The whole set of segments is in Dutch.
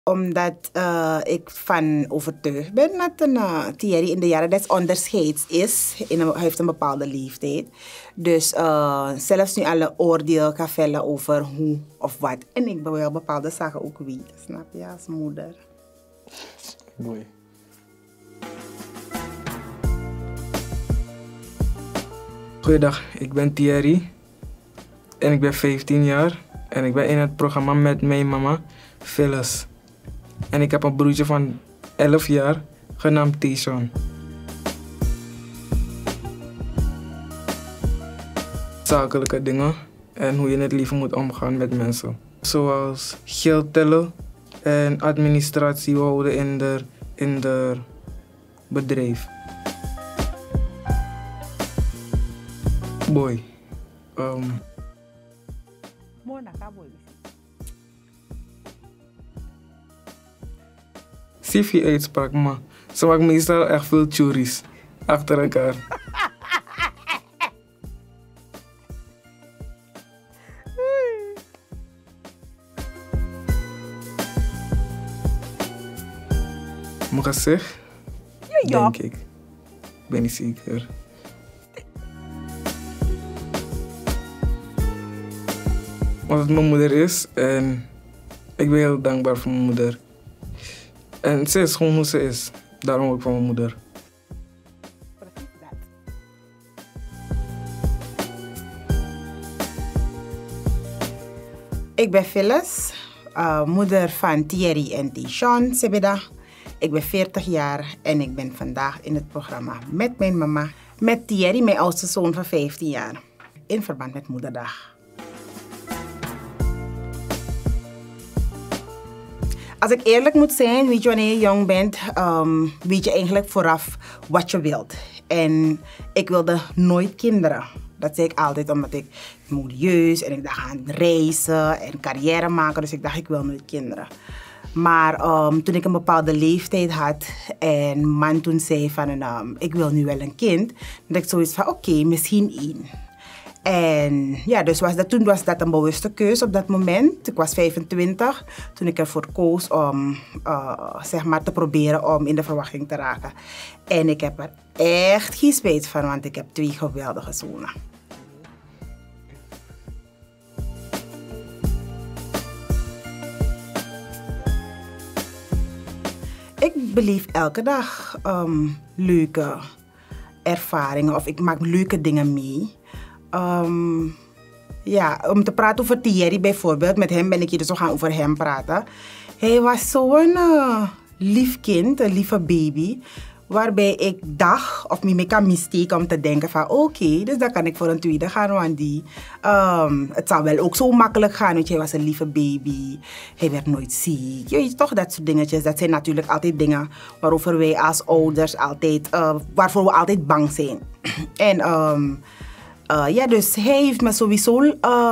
Omdat ik van overtuigd ben dat een Thierry in de jaren des onderscheids is. Hij heeft een bepaalde leeftijd. Dus zelfs nu alle oordeel kan vellen over hoe of wat. En ik wil wel bepaalde zaken ook weten, snap je, als moeder. Mooi. Goeiedag, ik ben Thierry. En ik ben 15 jaar. En ik ben in het programma met mijn mama, Phyllis. En ik heb een broertje van 11 jaar, genaamd Tyson. Zakelijke dingen en hoe je in het leven moet omgaan met mensen. Zoals geld tellen en administratie houden in de bedrijf. Boy. Sifi uitspraak, maar ze maakt meestal echt veel churis achter elkaar. Mijn gezicht? Ja. Denk ik. Ik ben niet zeker. Omdat het mijn moeder is en ik ben heel dankbaar voor mijn moeder. En ze is gewoon hoe ze is. Daarom ook van mijn moeder. Ik ben Phyllis, moeder van Thierry en Tyson Sebeda. Ik ben 40 jaar en ik ben vandaag in het programma met mijn mama. Met Thierry, mijn oudste zoon van 15 jaar. In verband met Moederdag. Als ik eerlijk moet zijn, weet je, wanneer je jong bent, weet je eigenlijk vooraf wat je wilt. En ik wilde nooit kinderen. Dat zei ik altijd omdat ik modieus en ik dacht aan reizen en carrière maken. Dus ik dacht, ik wil nooit kinderen. Maar toen ik een bepaalde leeftijd had en man toen zei van, ik wil nu wel een kind. Dan ik zoiets van, oké, misschien 1. En ja, dus toen was dat een bewuste keuze op dat moment. Ik was 25 toen ik ervoor koos om zeg maar te proberen om in de verwachting te raken. En ik heb er echt geen spijt van, want ik heb 2 geweldige zonen. Ik beleef elke dag leuke ervaringen of ik maak leuke dingen mee. Ja, om te praten over Thierry bijvoorbeeld, met hem ben ik hier, dus we gaan over hem praten. Hij was zo'n lief kind, een lieve baby, waarbij ik dacht, of me kan mistake om te denken van oké, dus dan kan ik voor een tweede gaan, want het zou wel ook zo makkelijk gaan, want hij was een lieve baby, hij werd nooit ziek. Je weet toch, dat soort dingetjes, dat zijn natuurlijk altijd dingen waarover wij als ouders altijd, waarvoor we altijd bang zijn. En ja, dus hij heeft me sowieso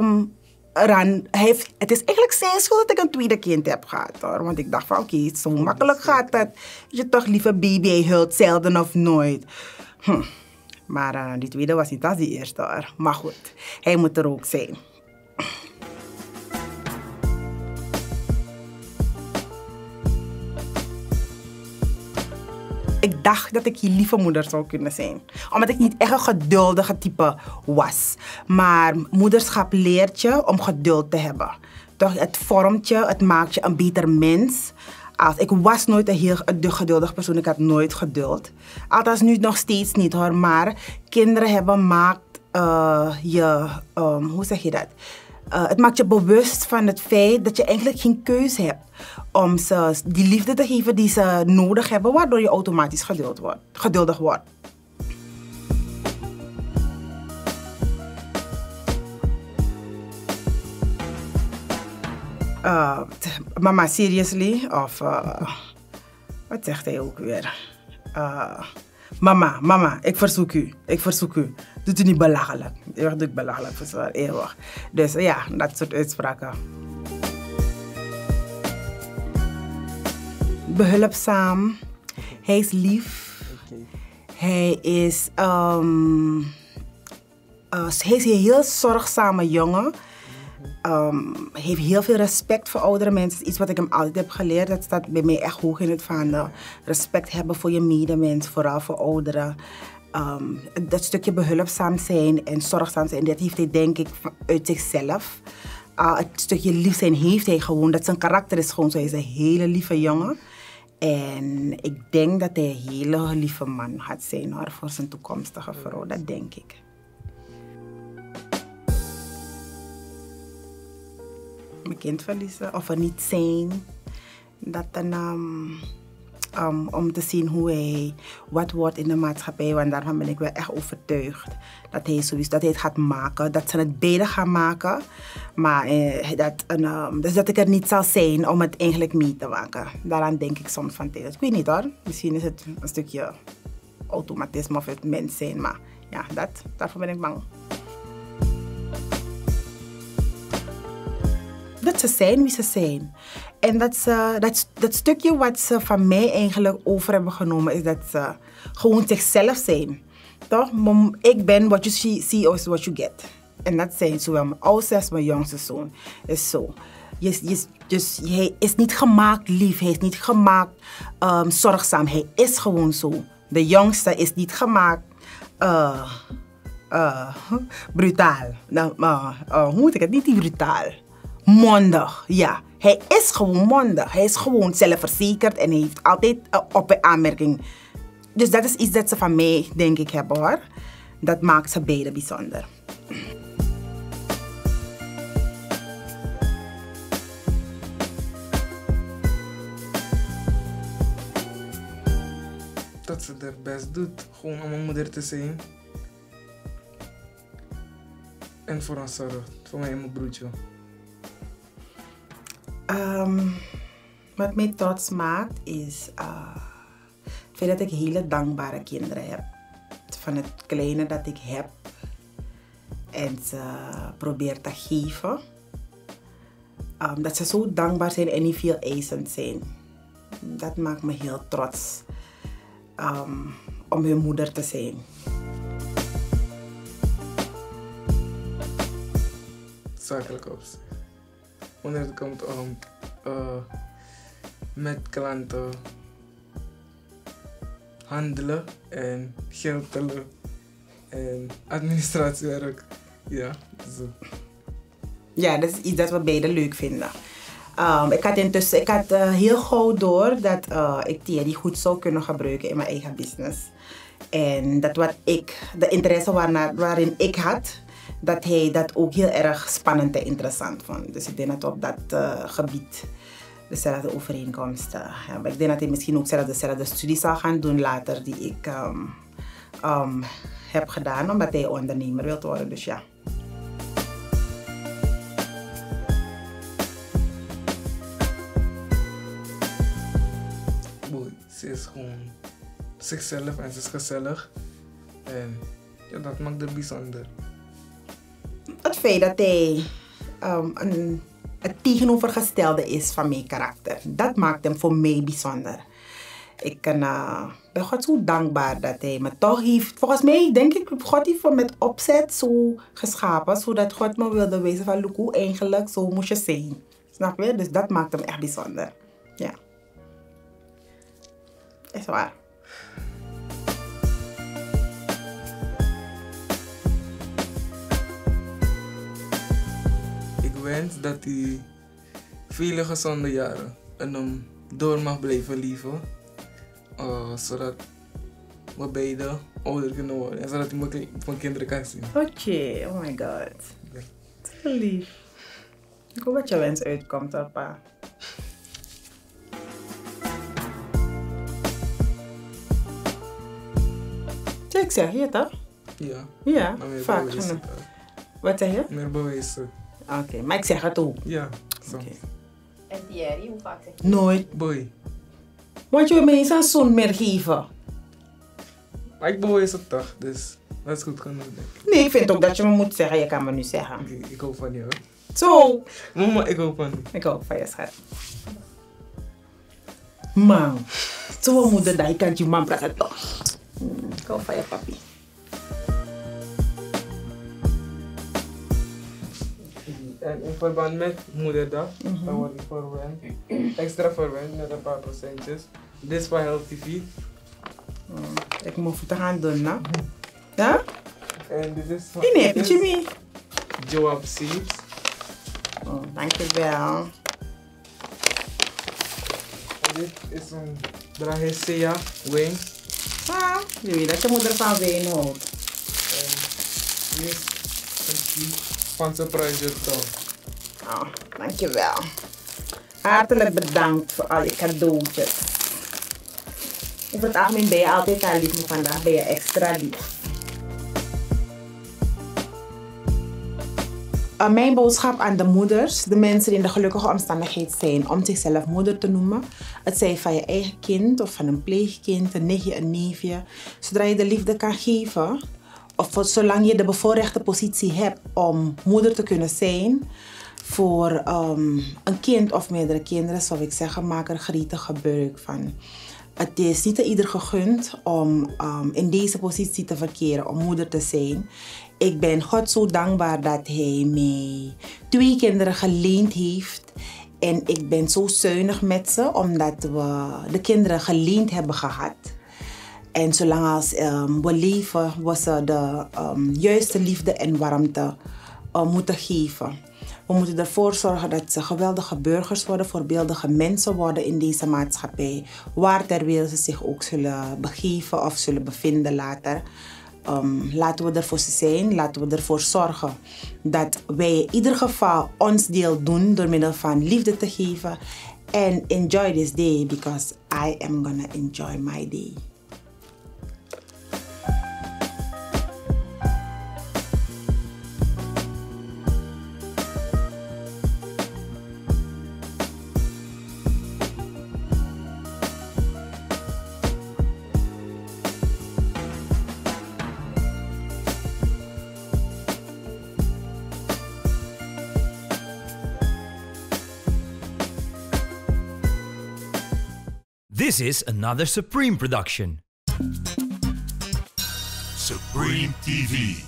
het is eigenlijk zijn schuld dat ik een tweede kind heb gehad, hoor. Want ik dacht van oké, zo makkelijk gaat dat. Je toch, lieve baby, hij huilt zelden of nooit. Maar die tweede was niet als die eerste, hoor. Maar goed, hij moet er ook zijn. Ik dacht dat ik je lieve moeder zou kunnen zijn. Omdat ik niet echt een geduldige type was. Maar moederschap leert je om geduld te hebben. Toch, het vormt je, het maakt je een beter mens. Ik was nooit een heel geduldig persoon. Ik had nooit geduld. Althans nu nog steeds niet, hoor. Maar kinderen hebben maakt je... hoe zeg je dat? Het maakt je bewust van het feit dat je eigenlijk geen keus hebt om ze die liefde te geven die ze nodig hebben, waardoor je automatisch geduldig wordt. Mama, seriously? Of wat zegt hij ook weer? Mama, ik verzoek u. Doet u niet belachelijk. Eeuwig doe ik belachelijk, verzwaar, eeuwig. Dus ja, dat soort uitspraken. Behulpzaam. Hij is lief. Okay. Hij is een heel zorgzame jongen. heeft heel veel respect voor oudere mensen. Dat is iets wat ik hem altijd heb geleerd. Dat staat bij mij echt hoog in het vaandel. Respect hebben voor je medemens, vooral voor ouderen. Dat stukje behulpzaam zijn en zorgzaam zijn, dat heeft hij denk ik uit zichzelf. Het stukje lief zijn heeft hij gewoon. Dat zijn karakter is gewoon zo. Hij is een hele lieve jongen. En ik denk dat hij een hele lieve man gaat zijn hoor, voor zijn toekomstige vrouw. Dat denk ik. Mijn kind verliezen of er niet zijn. Dat om te zien hoe hij wat wordt in de maatschappij. Want daarvan ben ik wel echt overtuigd dat hij sowieso dat hij het gaat maken. Dat ze het beter gaan maken. Maar dus dat ik er niet zal zijn om het eigenlijk mee te maken. Daaraan denk ik soms van tijd. Ik weet niet hoor. Misschien is het een stukje automatisme of het mens zijn. Maar ja, daarvoor ben ik bang. Dat ze zijn wie ze zijn. En dat stukje wat ze van mij eigenlijk over hebben genomen is dat ze gewoon zichzelf zijn. Toch? Ik ben what you see is what you get. En dat zijn zowel mijn oudste als mijn jongste zoon. Is zo. Dus hij is niet gemaakt lief, hij is niet gemaakt zorgzaam. Hij is gewoon zo. De jongste is niet gemaakt brutaal. Hoe moet ik het? Niet brutaal. Mondig, ja. Hij is gewoon mondig. Hij is gewoon zelfverzekerd en hij heeft altijd op een aanmerking. Dus dat is iets dat ze van mij, denk ik, hebben hoor. Dat maakt ze beide bijzonder. Dat ze haar best doet. Gewoon om een moeder te zijn. En voor ons zorgt. Voor mij en mijn broertje. Wat mij trots maakt is het feit dat ik hele dankbare kinderen heb. Van het kleine dat ik heb en ze probeer te geven. Dat ze zo dankbaar zijn en niet veel eisend zijn. Dat maakt me heel trots om hun moeder te zijn. Zakelijk opzicht. Wanneer het komt om met klanten handelen en geld tellen en administratiewerk. Ja, zo. Ja, dat is iets dat we beiden leuk vinden. Ik had heel gauw door dat ik Thierry goed zou kunnen gebruiken in mijn eigen business. En dat de interesse waarin ik had, dat hij dat ook heel erg spannend en interessant vond. Dus ik denk dat we op dat gebied dezelfde overeenkomsten hebben. Ik denk dat hij misschien ook dezelfde studie zal gaan doen later die ik heb gedaan, omdat hij ondernemer wil worden. Dus ja. Ze is gewoon zichzelf en ze is gezellig. En ja, dat maakt het bijzonder. Het feit dat hij het tegenovergestelde is van mijn karakter, dat maakt hem voor mij bijzonder. Ik ben God zo dankbaar dat hij me toch heeft. Volgens mij denk ik, God heeft me met opzet zo geschapen, zodat God me wilde wijzen van, look, hoe eigenlijk zo moest je zijn. Snap je? Dus dat maakt hem echt bijzonder. Ja. Is waar. Ik wens dat hij vele gezonde jaren en hem door mag blijven leven. Zodat we beide ouder kunnen worden. En zodat hij mijn kinderen kan zien. Oké, oh my god. Ja. Zo lief. Ik hoop dat je wens uitkomt, hoor, pa. Ik zeg je toch? Ja. Ja, vaak. Wat zeg je? Meer bewijzen. Oké, maar ik zeg het ook. Ja, soms. En Thierry, hoe vaak zeg je? Nooit. Boy. Want je wil me eens een zoon meer geven. Maar ik bewijs het toch, dus dat is goed genoeg. Nee, ik vind ook dat je me moet zeggen. Je kan me nu zeggen. Okay, ik hoop van je hoor. Zo. Mama, ik hoop van je. Ik hoop van je, schat. Man. Zo'n moeder dat je kan je man praten toch. Ik hoop van je, papi. En in verband met moederdag, dan word ik verwend. Extra verwend met een paar procentjes. Dit is van Health TV. Ik moet het gaan doen, nou. Ja? En dit is van Nee, Jimmy. Joab Seeds. Oh, dankjewel. En dit is een Dragicea wing. Ah, je weet dat je moeder van wijn houdt. En dit is een tea van Surprise Top. Oh, dankjewel. Hartelijk bedankt voor al je cadeautjes. Over het algemeen ben je altijd al lief, maar vandaag ben je extra lief. Mijn boodschap aan de moeders, de mensen die in de gelukkige omstandigheid zijn om zichzelf moeder te noemen. Het zij van je eigen kind of van een pleegkind, een nichtje, een neefje. Zodra je de liefde kan geven, of zolang je de bevoorrechte positie hebt om moeder te kunnen zijn voor een kind of meerdere kinderen, zou ik zeggen, maak er gretig gebruik van. Het is niet ieder gegund om in deze positie te verkeren, om moeder te zijn. Ik ben God zo dankbaar dat hij mij 2 kinderen geleend heeft. En ik ben zo zuinig met ze, omdat we de kinderen geleend hebben gehad. En zolang als we leven, we ze de juiste liefde en warmte moeten geven. We moeten ervoor zorgen dat ze geweldige burgers worden, voorbeeldige mensen worden in deze maatschappij. Waar ter wereld ze zich ook zullen begeven of zullen bevinden later. Laten we ervoor zijn, laten we ervoor zorgen dat wij in ieder geval ons deel doen door middel van liefde te geven. En enjoy this day, because I am gonna enjoy my day. This is another Supreme production. Supreme TV.